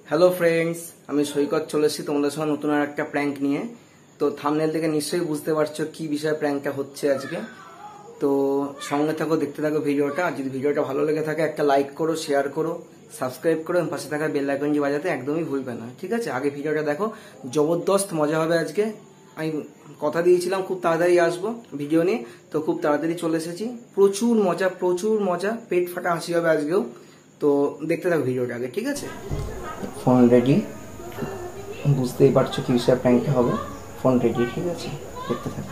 Hello friends, আমি সৈকত চলে এসেছি তোমাদের সঙ্গে নতুন আর একটা প্র্যাঙ্ক নিয়ে। তো থাম্বনেল থেকে নিশ্চয়ই বুঝতে পারছো কি বিষয়ে প্র্যাঙ্কটা হচ্ছে আজকে। তো সঙ্গে থাকো, দেখতে থাকো ভিডিওটা। আর যদি ভিডিওটা ভালো লেগে থাকে একটা লাইক করো, শেয়ার করো, সাবস্ক্রাইব করো এবং পাশে থাকা বেল আইকনটি বাজাতে একদমই ভুলবে না, ঠিক আছে? আগে ভিডিওটা দেখো, জবরদস্ত মজা হবে আজকে। আমি কথা দিয়েছিলাম খুব তাড়াতাড়ি আসবো ভিডিও নিয়ে, তো খুব তাড়াতাড়ি চলে এসেছি। প্রচুর মজা, পেট ফাটা হাসি হবে আজকেও। তো দেখতে থাকো ভিডিওটা আগে, ঠিক আছে? ফোন রেডি, বুঝতেই পারছো কি বিষয়ে প্র্যাঙ্কটা হবে। ফোন রেডি, ঠিক আছে? দেখতে থাকো।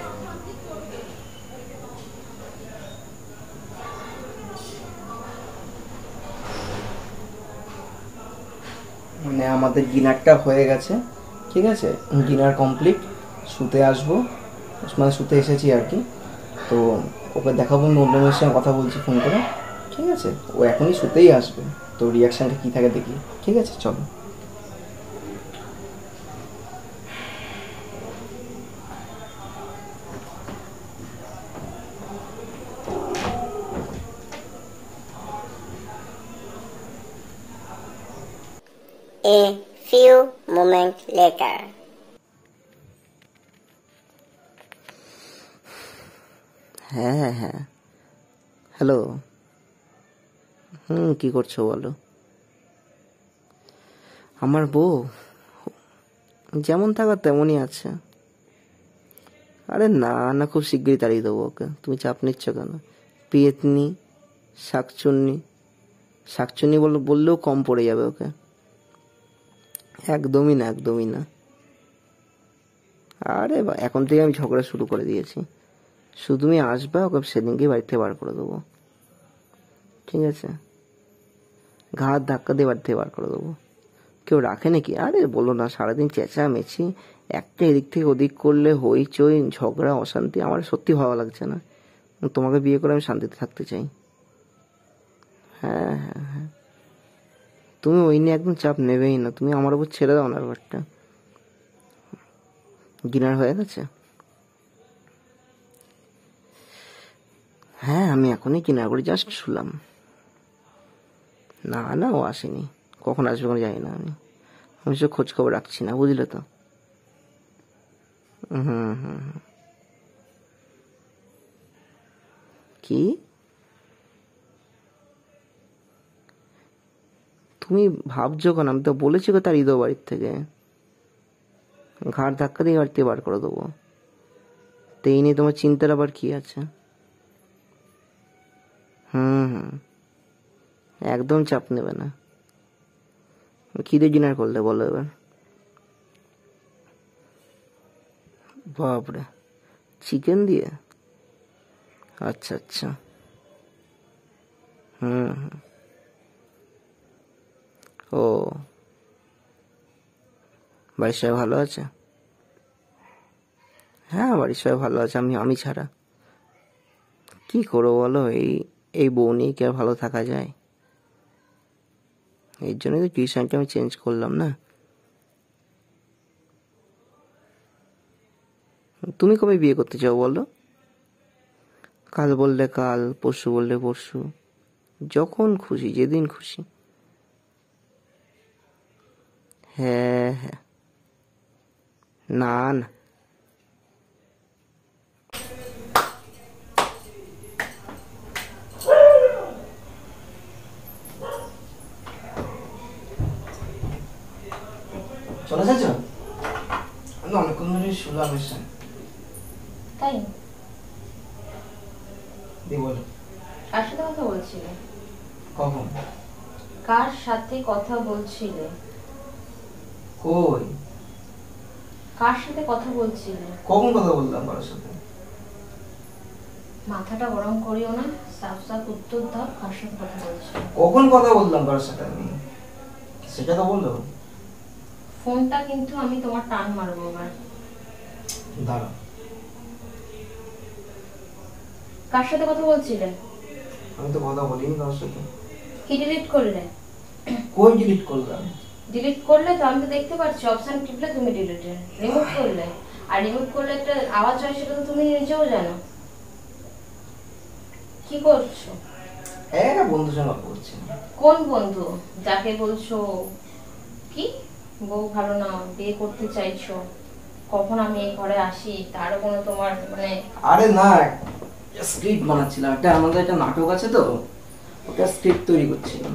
মানে আমাদের ডিনারটা হয়ে গেছে, ঠিক আছে? Dinner complete. শুতে আসবো, মানে শুতে এসেছি আর কি। তো ওকে দেখাবো অন্য মেয়ের সঙ্গে কথা বলছি ফোন করে, ঠিক আছে? ও এখনই শুতেই আসবে, তো রিয়াকশানটা কী থাকে দেখি, ঠিক আছে? চলো। A few moments later. হ্যাঁ, হ্যালো। কি করছো বলো? আমার বউ যেমন থাকার তেমনই আছে। আরে না, খুব শিগগিরই তাড়িয়ে দেবো ওকে, তুমি চাপ নিচ্ছ কেন? পেতনি, শাকচুন্নি বললেও কম পড়ে যাবে ওকে। একদমই না। আরে এখন থেকে আমি ঝগড়া শুরু করে দিয়েছি। শুধু তুমি আসবা, ওকে সেদিনকেই বাড়ি থেকে বার করে দেবো, ঠিক আছে? ঘাট ধাক্কা দিয়ে বাড়ি থেকে বার করে দেবো। কেউ রাখে নাকি? আরে বলো না, সারাদিন চেঁচামেচি, একটা এদিক থেকে ওদিক করলে হইচই, ঝগড়া, অশান্তি। আমার সত্যি ভালো লাগছে না। তোমাকে বিয়ে করে আমি শান্তিতে থাকতে চাই। হ্যাঁ, তুমি ওই নিয়ে একদম চাপ নেবেই না। তুমি আমার উপর ছেড়ে দাও না ব্যাপারটা। ডিনার হয়ে গেছে? হ্যাঁ, আমি এখনই ডিনার করে জাস্ট শুলাম। না, ও আসেনি। কখন আসবে কোনো জানি না। আমি সব খোঁজ খবর রাখছি না, বুঝলে তো? কি তুমি ভাবছো কেন? আমি তো বলেছি গো তাড়িয়ে দেবো বাড়ির থেকে। ঘাড় ধাক্কা দিয়ে বাড়ি থেকে বার করে দেবো। তো এই নিয়ে তোমার চিন্তার আবার কি আছে? একদম চাপ নেবে না। কি দিয়ে ডিনার করলে বলো এবার? বাপরে, চিকেন দিয়ে? আচ্ছা। ও, বাড়ির সবাই ভালো আছে? হ্যাঁ, বাড়ির সবাই ভালো আছে, আমি ছাড়া। কি করবো বলো, এই বউ নিয়ে কি আর ভালো থাকা যায়? এর জন্যই তো টিউশনটা আমি চেঞ্জ করলাম না। তুমি কবে বিয়ে করতে চাও বলো? কাল বললে কাল, পরশু বললে পরশু, যখন খুশি, যেদিন খুশি। হ্যাঁ, না। চলে যাচ্ছ? আমি অনেকক্ষণ ধরে শুনলাম এসে। তাই? বলো, কার সাথে কথা বলছিলে? কখন? কার সাথে কথা বলছিলে? কই? কার সাথে কথা বলছিলে? কখন কথা বললাম কারোর সাথে? মাথাটা গরম করিও না, সাফ উত্তর দাও, কার সাথে কথা বলছিলে? কখন কথা বললাম কারোর সাথে আমি, সেটা তো বললো। ফোনটা কিন্তু আমি তোমার টান মারবো এবার। দাঁড়া। কার সাথে কথা বলছিলে? আমি তো কথা বলিনি কারোর সাথে। কি ডিলিট করলে? কই ডিলিট করলাম? ডিলিট করলে তো আমি তো দেখতে পাচ্ছি, অপশন টিপলে তুমি ডিলিটে রিমুভ করলে। আর রিমুভ করলে একটা আওয়াজ হয়, সেটা তো তুমি নিজেও জানো। কি করছো? বন্ধুর সঙ্গে গল্প করছি। কোন বন্ধু? যাকে বলছো কি বউ ভালো না, বিয়ে করতে চাইছো, কখন আমি এই ঘরে আসি তারও কোনো তোমার মানে। আরে না, স্ক্রিপ্ট বানাচ্ছিলাম, একটা আমাদের একটা নাটক আছে তো, ওটা স্ক্রিপ্ট তৈরি করছিলাম।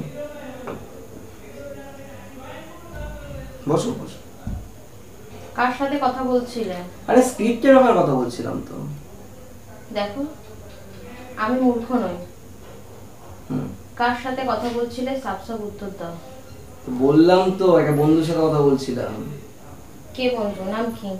বসো বসো। কার সাথে কথা বলছিলে? আরে স্ক্রিপ্টের ব্যাপারে কথা বলছিলাম তো। দেখো আমি মূর্খ নই, কার সাথে কথা বলছিলে সাফ সাফ উত্তর দাও। বললাম তো একটা বন্ধুর সাথে কথা বলছিলাম। কে বন্ধু, নাম কি?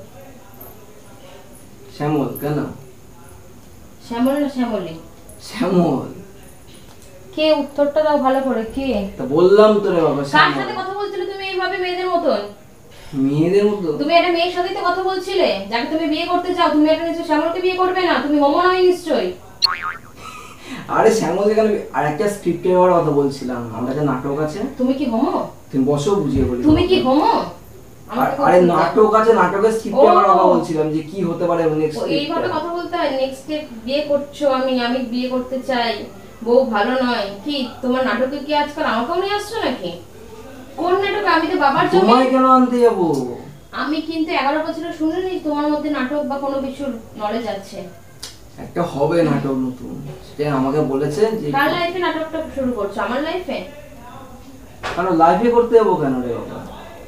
শ্যামল। কেন? শ্যামল না শ্যামলী? শ্যামল। কে? উত্তরটা দাও ভালো করে, কে? তা বললাম তো রে বাবা, কার সাথে কথা বলছিলে তুমি এইভাবে মেয়েদের মতন? মেয়েদের মতো? তুমি একটা মেয়ের সাথেই তো কথা বলছিলে যাকে তুমি বিয়ে করতে চাও। তুমি একটা নিশ্চয় শ্যামলকে বিয়ে করবে না, তুমি হোমো নয় নিশ্চয়ই। আরে শ্যামল কেন, আর একটা স্ক্রিপ্টের ব্যাপারে কথা বলছিলাম, আমাদের একটা নাটক আছে। তুমি কি হোমো? তুমি বসো, বুঝিয়ে বলি। তুমি কি হোমো? আরে নাটক আছে, নাটকের স্ক্রিপ্টের ব্যাপারে কথা বলছিলাম যে কি হতে পারে নেক্সট। এইভাবে কথা বলতে হয়? নেক্সট স্টেপ বিয়ে করছো, আমি বিয়ে করতে চাই, বউ ভালো নয়। কি তোমার নাটকে কি আজকাল আমাকেও নিয়ে আসছো নাকি? কোন নাটক? আমি তো বাবার জমি। তোমায় কেন আনতে যাবো? আমি কিন্তু 11 বছরে শুনিনি তোমার মধ্যে নাটক বা কোনো কিছুর নলেজ আছে। একটা হবে নাটক নতুন, সেটা আমাকে বলেছে যে। কার লাইফে নাটকটা শুরু করছো? আমার লাইফে? কেন লাইফে করতে যাবো কেন রে বাবা?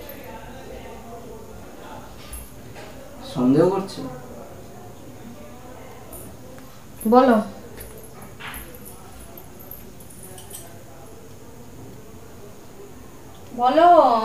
সন্দেহ করছো? বলো। বলো।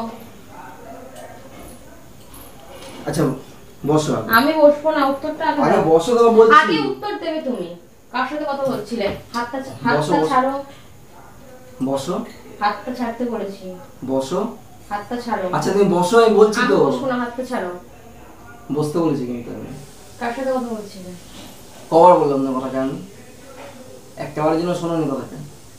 আচ্ছা বসো। আমি বসবো না, উত্তরটা আগে আরে দাও। বসো তো বলছি। আগে উত্তর দেবে তুমি। কার সাথে কথা বলছিলে? হাতটা বসো, হাতটা বসো। ছাড়ো। বসো। হাতটা ছাড়তে বলেছি। বসো। হাতটা ছাড়ো। আচ্ছা তুমি বসো, আমি বলছি তো। আমি বসবো না, হাতটা ছাড়ো। বসতে বলেছি কিন্তু আমি। কার সাথে কথা বলছিলে? কবার বললাম না কথাটা আমি? একটা বারের জন্য শোনোনি কথাটা?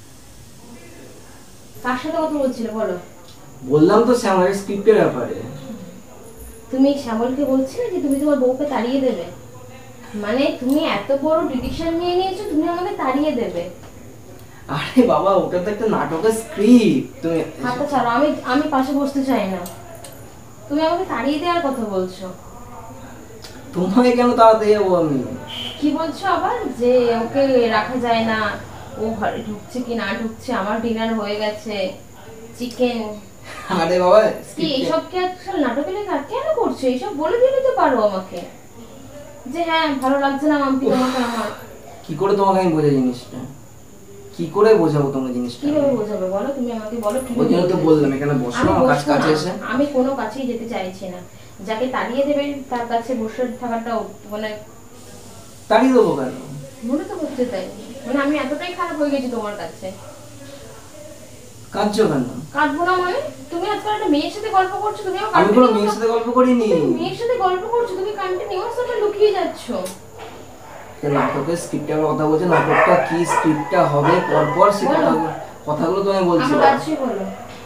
কার সাথে কথা বলছিলে বলো? বললাম তো শ্যামলের স্ক্রিপ্টের ব্যাপারে। তুমি শ্যামলকে বলছিলে যে তুমি তোমার বউকে তাড়িয়ে দেবে? মানে তুমি এত বড় ডিসিশন নিয়ে নিয়েছো, তুমি আমাকে তাড়িয়ে দেবে? আরে বাবা, ওটা তো একটা নাটকের স্ক্রিপ্ট। তুমি হাতটা ছাড়ো। আমি পাশে বসতে চাই না। তুমি আমাকে তাড়িয়ে দেওয়ার কথা বলছো? তোমায় কেন তাড়াতে যাবো আমি? কি বলছো আবার? যে ওকে রাখা যায় না, ও ঘরে ঢুকছে কি না ঢুকছে, আমার ডিনার হয়ে গেছে, চিকেন। আরে বাবা, কি এইসব কি আজকাল নাটকে লেখা? কেন করছো এইসব? বলে দিলে তো পারো আমাকে যে হ্যাঁ ভালো লাগছে না মাম্পি তোমাকে আমার। কি করে তোমাকে আমি বোঝাই জিনিসটা? কি করে বোঝাবো তোমাকে জিনিসটা? কিভাবে বোঝাবে বলো? তুমি আমাকে বলো কি। ওই জন্য তো বললাম এখানে বসো, আমার কাছে কাছে এসে। আমি কোনো কাছেই যেতে চাইছি না। যাকে তাড়িয়ে দেবে তার কাছে বসে থাকাটাও মানে তাড়িয়ে দেবো কেন? মনে তো হচ্ছে তাই। মানে আমি এতটাই খারাপ হয়ে গেছি তোমার কাছে। কাঁদছো কেন? কাঁদবো না মানে? তুমি আজকাল একটা মেয়ের সাথে গল্প করছো, তুমি আমি কোনো মেয়ের সাথে গল্প করিনি। মেয়ের সাথে গল্প করছো, তুমি কন্টিনিউয়াস ওটা লুকিয়ে যাচ্ছ। নাটকের স্ক্রিপ্টের কথা বলছে, নাটকটা কি স্ক্রিপ্টটা হবে পরপর সে কথাগুলো তুমি বলছো। আমার গাছে বলো,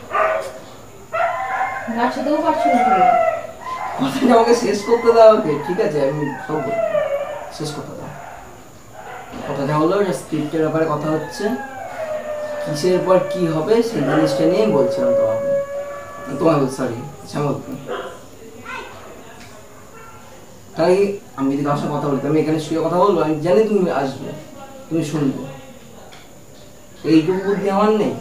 গাছে দেও পারছো না তুমি। কথাটা আমাকে শেষ করতে দাও। ওকে ঠিক আছে, আমি সব বলবো, শেষ করতে দাও। কথাটা হলো যে স্ক্রিপ্টের ব্যাপারে কথা হচ্ছে, কিসের পর কি হবে সেই জিনিসটা নিয়ে বলছিলাম তোমাকে সরি শ্যামল। তাই আমি যদি কারোর সাথে কথা বলি, আমি এখানে শুয়ে কথা বলবো, আমি জানি তুমি আসবে, তুমি শুনবে, এইটুকু বুদ্ধি আমার নেই?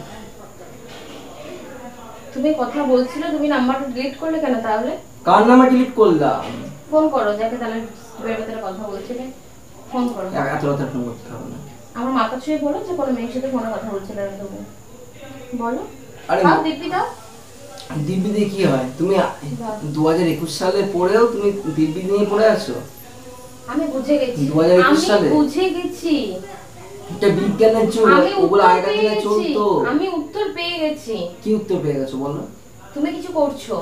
তুমি কথা বলছিলে, তুমি নাম্বারটা ডিলিট করলে কেন তাহলে? কার নামে ডিলিট করলাম? ফোন করো যাকে তাহলে ভেতরে কথা বলছিলে, ফোন করো। এত রাতে ফোন করতে হবে না। আমার মাথা ছুঁয়ে বলো যে কোনো মেয়ের সাথে ফোনে কথা বলছিলে না তুমি, বলো। আরে দাও দিব্যি দাও। দিব্যি দিয়ে কি হয়? তুমি 2021 সালে পড়েও তুমি দিব্যি নিয়ে পড়ে আছো? আমি বুঝে গেছি, 2021 সালে আমি বুঝে গেছি। এটা বিজ্ঞানের যুগ, ওগুলো আগেকার দিনে চলতো। আমি উত্তর পেয়ে গেছি। কি উত্তর পেয়ে গেছো বলো? তুমি কিছু করছো।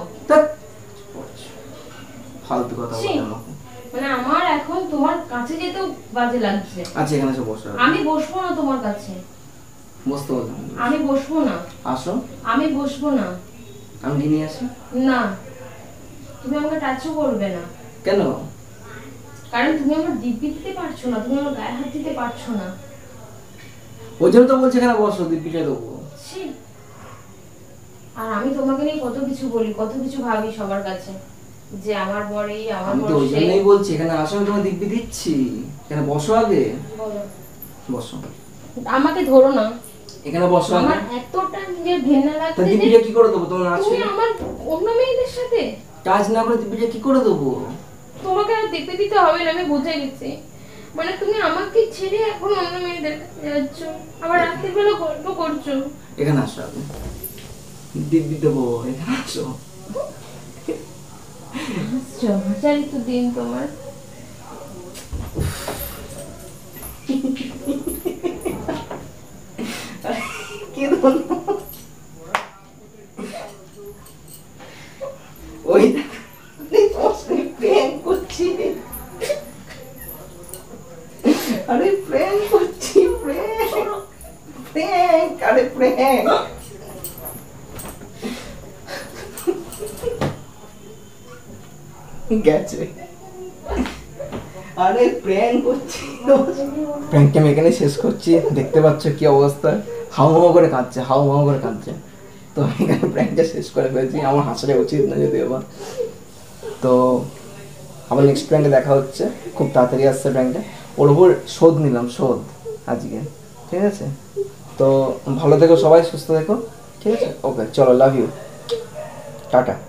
ফালতু কথা বলো আমাকে। মানে আমার এখন তোমার কাছে যেতেও বাজে লাগছে। আচ্ছা এখানে এসে বসো। আমি বসবো না তোমার কাছে। বসতে বললাম। আমি বসবো না। আসো। আমি বসবো না। আমি কি নিয়ে আসি? না, তুমি আমাকে টাচও করবে না। কেন? কারণ তুমি আমার দিব্যি দিতে পারছো না, তুমি আমার গায়ে হাত দিতে পারছো না। ওই জন্য তো বলছি এখানে বসো, দিব্যিটা দেবো। আর আমি তোমাকে নিয়ে কত কিছু বলি, কত কিছু ভাবি সবার কাছে, যে আমার বরেই, আমার আমি তো বর ওই সেই। জন্যই বলছি এখানে আসো, আমি তোমার দিব্যি দিচ্ছি। এখানে বসো আগে, বলো। বসো। আমাকে ধরো না, এখানে বসো আগে। আমার এতটা যে ঘেন্না তা লাগছে যে দিব্যিটা কি করে দেবো তোমার নাচ? তুমি আমার অন্য মেয়েদের সাথে কাজ না করে দিব্যিটা কি করে দেবো? তোমাকে আর দেখতে দিতে হবে না, আমি বুঝে গেছি। মানে তুমি আমাকে ছেড়ে এখন অন্য মেয়েদের কাছে যাচ্ছ, আবার রাতের বেলা গল্প করছো। এখানে আসো আগে, দিব্যি দেবো, এখানে আসো। হাসছো, হাসারই তো দিন তোমার। কি বলবো? ওই প্রেম করছি, আরে প্রেম করছি, প্রেম, প্রেম, আরে প্রেম। গেছে, আরে প্রেম করছি। প্র্যাঙ্কটা আমি এখানে শেষ করছি। দেখতে পাচ্ছ কি অবস্থা, হাউ হাউ করে কাঁদছে, হাউ হাউ করে কাঁদছে। তো আমি এখানে প্র্যাঙ্কটা শেষ করে ফেলছি। আমার হাসাটা উচিত না যদি আবার। তো আবার নেক্সট প্র্যাঙ্কে দেখা হচ্ছে, খুব তাড়াতাড়ি আসছে প্র্যাঙ্কটা। ওর উপর শোধ নিলাম, শোধ আজকে, ঠিক আছে? তো ভালো থেকো সবাই, সুস্থ থেকো, ঠিক আছে? ওকে, চলো, লাভ ইউ, টাটা।